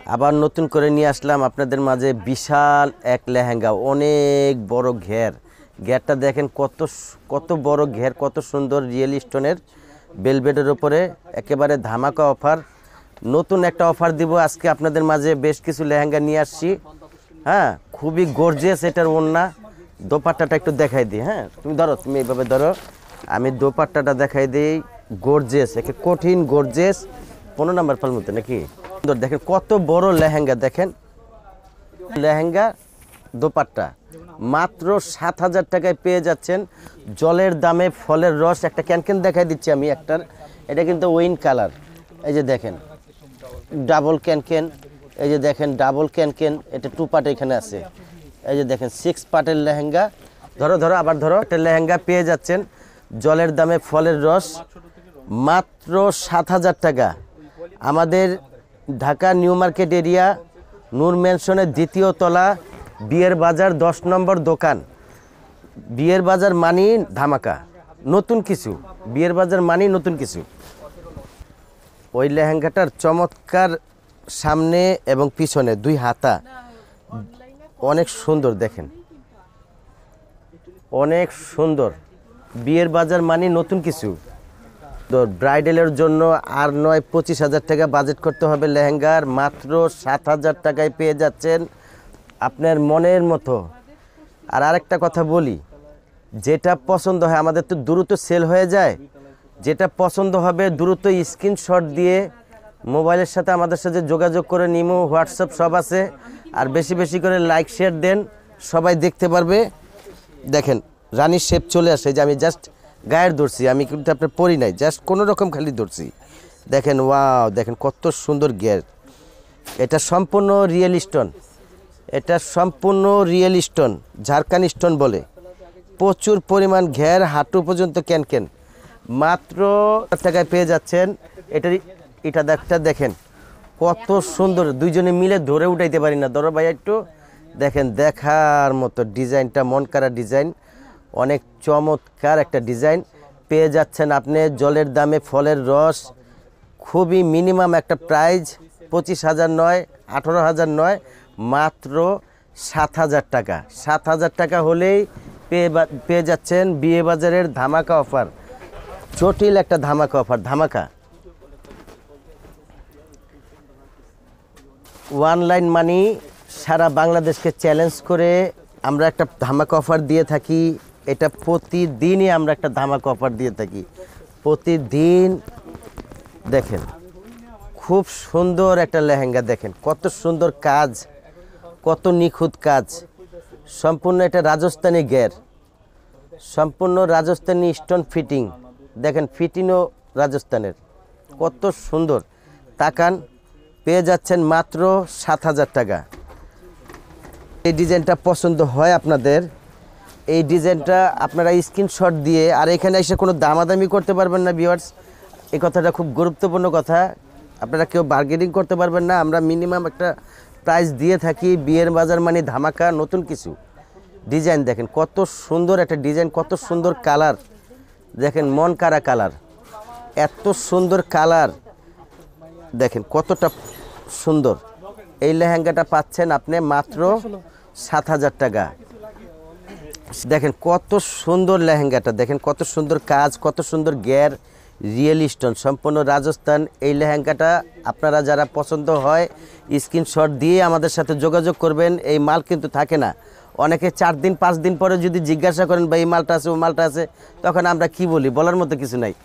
আবার নতুন করে নিয়ে আসলাম আপনাদের মাঝে বিশাল এক লেহেঙ্গা, অনেক বড় ঘেরটা দেখেন, কত বড় ঘের, কত সুন্দর রিয়েল স্টোনের বেলভেটের উপরে একেবারে ধামাকা অফার। নতুন একটা অফার দিব আজকে আপনাদের মাঝে, বেশ কিছু লেহেঙ্গা নিয়ে আসছি। হ্যাঁ, খুবই গর্জিয়াস এটার ওড়না। দোপাট্টাটা একটু দেখাই দিই। হ্যাঁ, তুমি ধরো, তুমি এইভাবে ধরো, আমি দোপাট্টাটা দেখাই দিই। গর্জিয়াস, একে কঠিন গর্জিয়াস। 15 নম্বর পাল মতো নাকি সুন্দর, দেখেন কত বড় লেহেঙ্গা। দেখেন লেহেঙ্গা, দোপাট্টা মাত্র 7,000 টাকায় পেয়ে যাচ্ছেন। জলের দামে ফলের রস। একটা ক্যানকেন দেখাই দিচ্ছি আমি একটার, এটা কিন্তু ওয়াইন কালার। এই যে দেখেন ডাবল ক্যানকেন, এই যে দেখেন ডাবল ক্যানকেন, এটা 2 পার্ট এখানে আছে। এই যে দেখেন 6 পার্টের লেহেঙ্গা। ধরো ধরো, আবার ধরো, একটা লেহেঙ্গা পেয়ে যাচ্ছেন জলের দামে ফলের রস, মাত্র 7,000 টাকা। আমাদের Dhaka new market area, Noor ম্যানশনের 2য় তলা, বিয়ের বাজার 10 নম্বর দোকান। বিয়ের বাজার মানি ধামাকা, নতুন কিছু। বিয়ের বাজার মানি নতুন কিছু। ওই লেহেঙ্গাটার চমৎকার সামনে এবং পিছনে 2 হাতা, অনেক সুন্দর। দেখেন অনেক সুন্দর। বিয়ের বাজার মানি নতুন কিছু। তো ব্রাইডালের জন্য আর নয় 25,000 টাকা বাজেট করতে হবে লেহেঙ্গার, মাত্র 7,000 টাকায় পেয়ে যাচ্ছেন আপনার মনের মতো। আর আরেকটা কথা বলি, যেটা পছন্দ হয়, আমাদের তো দ্রুত সেল হয়ে যায়, যেটা পছন্দ হবে দ্রুত স্ক্রিনশট দিয়ে মোবাইলের সাথে আমাদের সাথে যোগাযোগ করে নিমো, হোয়াটসঅ্যাপ সব আছে। আর বেশি বেশি করে লাইক শেয়ার দেন, সবাই দেখতে পারবে। দেখেন রানীর শেপ চলে আসে, যে আমি জাস্ট গায়ের ধরছি, আমি কিন্তু আপনার পরি নাই, জাস্ট কোনো রকম খালি ধরছি। দেখেন ওয়াও, দেখেন কত সুন্দর ঘের। এটা সম্পূর্ণ রিয়েল স্টোন, এটা সম্পূর্ণ রিয়েল স্টোন, ঝাড়খান স্টোন বলে। প্রচুর পরিমাণ ঘের, হাঁটু পর্যন্ত ক্যানকেন। মাত্র টাকায় পেয়ে যাচ্ছেন। এটা দেখেন কত সুন্দর, দুইজনে মিলে ধরে উঠাইতে পারি না। ধরো ভাই একটু দেখেন, দেখার মতো ডিজাইনটা, মন কাড়া ডিজাইন, অনেক চমৎকার একটা ডিজাইন পেয়ে যাচ্ছেন আপনি। জলের দামে ফলের রস, খুবই মিনিমাম একটা প্রাইস, 25,000 নয়, 18,000 নয়, মাত্র 7,000 টাকা। 7,000 টাকা হলেই পেয়ে যাচ্ছেন বিয়ে বাজারের ধামাকা অফার, জটিল একটা ধামাকা অফার। ধামাকা অনলাইন মানি সারা বাংলাদেশকে চ্যালেঞ্জ করে আমরা একটা ধামাকা অফার দিয়ে থাকি। এটা প্রতিদিনই আমরা একটা ধামাকা অফার দিয়ে থাকি, প্রতিদিন। দেখেন খুব সুন্দর একটা লেহেঙ্গা, দেখেন কত সুন্দর কাজ, কত নিখুঁত কাজ। সম্পূর্ণ এটা রাজস্থানি ঘের, সম্পূর্ণ রাজস্থানি স্টোন ফিটিং। দেখেন ফিটিংও রাজস্থানের, কত সুন্দর। তাকান, পেয়ে যাচ্ছেন মাত্র 7,000 টাকা। এই ডিজাইনটা পছন্দ হয় আপনাদের, এই ডিজাইনটা আপনারা স্ক্রিনশট দিয়ে, আর এখানে এসে কোনো দামাদামি করতে পারবেন না ভিউয়ার্স, এই কথাটা খুব গুরুত্বপূর্ণ কথা। আপনারা কেউ বার্গেনিং করতে পারবেন না, আমরা মিনিমাম একটা প্রাইস দিয়ে থাকি। বিয়ের বাজার মানে ধামাকা, নতুন কিছু ডিজাইন। দেখেন কত সুন্দর একটা ডিজাইন, কত সুন্দর কালার। দেখেন মন কাড়া কালার, এত সুন্দর কালার, দেখেন কতটা সুন্দর। এই লেহেঙ্গাটা পাচ্ছেন আপনি মাত্র 7,000 টাকা। দেখেন কত সুন্দর লেহেঙ্গাটা, দেখেন কত সুন্দর কাজ, কত সুন্দর ঘের, রিয়েল স্টোন, সম্পূর্ণ রাজস্থান। এই লেহেঙ্গাটা আপনারা যারা পছন্দ হয় স্ক্রিনশট দিয়ে আমাদের সাথে যোগাযোগ করবেন। এই মাল কিন্তু থাকে না, অনেকে 4 দিন 5 দিন পরে যদি জিজ্ঞাসা করেন বা এই মালটা আছে ও মালটা আছে, তখন আমরা কি বলি, বলার মতো কিছু নাই।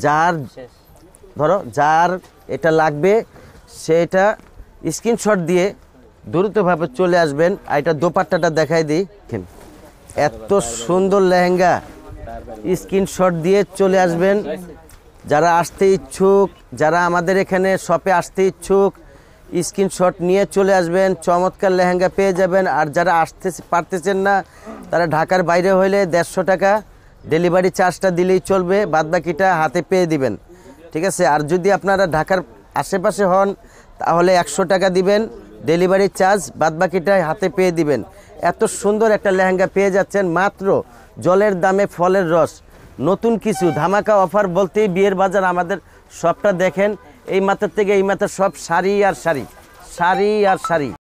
যার এটা লাগবে সেটা স্ক্রিনশট দিয়ে দ্রুতভাবে চলে আসবেন। আর এটা দোপাট্টাটা দেখাই দিই, এত সুন্দর লেহেঙ্গা, স্ক্রিনশট দিয়ে চলে আসবেন। যারা আসতে ইচ্ছুক, যারা আমাদের এখানে শপে আসতে ইচ্ছুক, স্ক্রিনশট নিয়ে চলে আসবেন, চমৎকার লেহেঙ্গা পেয়ে যাবেন। আর যারা আসতে পারতেছেন না, তারা ঢাকার বাইরে হইলে 150 টাকা ডেলিভারি চার্জটা দিলেই চলবে, বাদবাকিটা হাতে পেয়ে দিবেন, ঠিক আছে। আর যদি আপনারা ঢাকার আশেপাশে হন তাহলে 100 টাকা দিবেন ডেলিভারি চার্জ, বাদবাকিটা হাতে পেয়ে দিবেন। এত সুন্দর একটা লেহেঙ্গা পেয়ে যাচ্ছেন মাত্র জলের দামে ফলের রস, নতুন কিছু ধামাকা অফার বলতেই বিয়ের বাজার। আমাদের শপটা দেখেন, এই মাথার থেকে এই মাথার সব শাড়ি আর শাড়ি, সারি আর সারি।